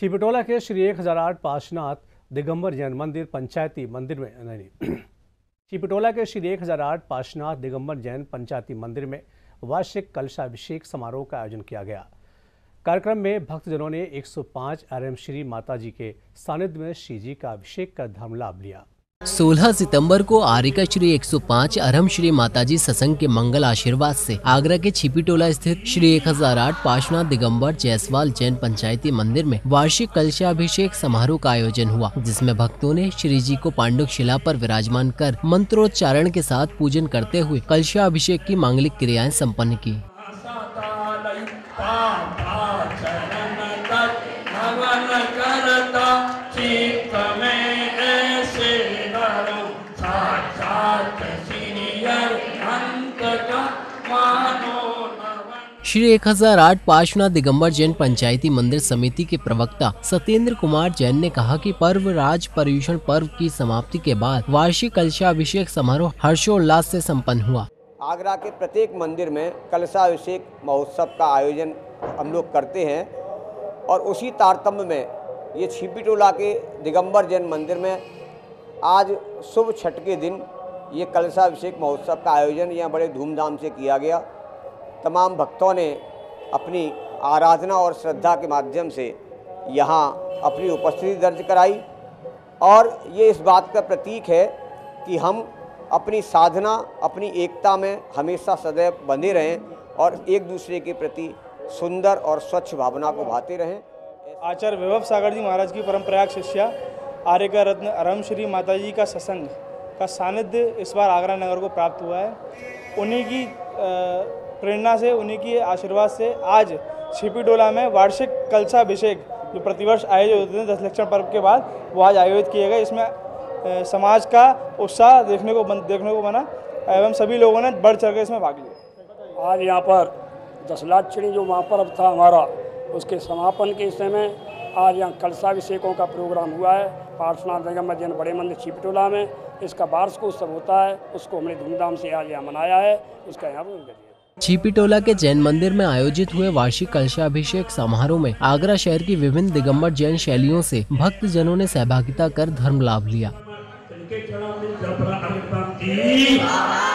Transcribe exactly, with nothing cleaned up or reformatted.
छिपटोला के श्री एक हजार आठ पार्श्वनाथ दिगंबर जैन मंदिर पंचायती मंदिर में नहीं छिपटोला के श्री एक हजार आठ पार्श्वनाथ दिगंबर जैन पंचायती मंदिर में वार्षिक कलशाभिषेक समारोह का आयोजन किया गया। कार्यक्रम में भक्तजनों ने एक सौ पाँच आरएम श्री माताजी के सानिध्य में श्री जी का अभिषेक कर धर्म लाभ लिया। सोलह सितंबर को आर्यका श्री एक सौ पाँच अरहम श्री माताजी सत्संग के मंगल आशीर्वाद से आगरा के छिपीटोला स्थित श्री एक हजार आठ पार्श्वनाथ दिगंबर जायसवाल जैन पंचायती मंदिर में वार्षिक कलशाभिषेक समारोह का आयोजन हुआ, जिसमें भक्तों ने श्री जी को पांडुक शिला पर विराजमान कर मंत्रोच्चारण के साथ पूजन करते हुए कलशाभिषेक की मांगलिक क्रियाएं संपन्न की। श्री एक हजार आठ पार्श्वनाथ दिगंबर जैन पंचायती मंदिर समिति के प्रवक्ता सत्येंद्र कुमार जैन ने कहा कि पर्व राज पर्यूषण पर्व की समाप्ति के बाद वार्षिक कलशाभिषेक समारोह हर्षोल्लास से संपन्न हुआ। आगरा के प्रत्येक मंदिर में कलशाभिषेक महोत्सव का आयोजन हम लोग करते हैं और उसी तारतम्य में ये छिपीटोला के दिगंबर जैन मंदिर में आज शुभ छठ के दिन ये कलशाभिषेक महोत्सव का आयोजन यहाँ बड़े धूमधाम से किया गया। तमाम भक्तों ने अपनी आराधना और श्रद्धा के माध्यम से यहाँ अपनी उपस्थिति दर्ज कराई और ये इस बात का प्रतीक है कि हम अपनी साधना अपनी एकता में हमेशा सदैव बंधे रहें और एक दूसरे के प्रति सुंदर और स्वच्छ भावना को भाते रहें। आचार्य वैभव सागर जी महाराज की परंपरागत शिष्या आर्यका रत्न अरहम श्री माताजी का सत्संग का सानिध्य इस बार आगरा नगर को प्राप्त हुआ है। उन्हीं की प्रेरणा से, उन्हीं की आशीर्वाद से आज छिपीटोला में वार्षिक कलशाभिषेक जो प्रतिवर्ष आयोजित होते हैं दस लक्षण पर्व के बाद, वो आज आयोजित किए गए। इसमें समाज का उत्साह देखने को देखने को बना एवं सभी लोगों ने बढ़ चढ़ कर इसमें भाग लिया। आज यहाँ पर दस लाक्षणी जो महापर्व था हमारा, उसके समापन के समय आज यहाँ कलशाभिषेकों का प्रोग्राम हुआ है। पार्श्वनाथ दिगंबर जैन बड़े मंदिर छिपटोला में इसका वार्षिक उत्सव होता है, उसको हमने धूमधाम से आज यहाँ मनाया है। उसका यहाँ पर छिपीटोला के जैन मंदिर में आयोजित हुए वार्षिक कलशाभिषेक समारोह में आगरा शहर की विभिन्न दिगंबर जैन शैलियों से भक्त जनों ने सहभागिता कर धर्म लाभ लिया।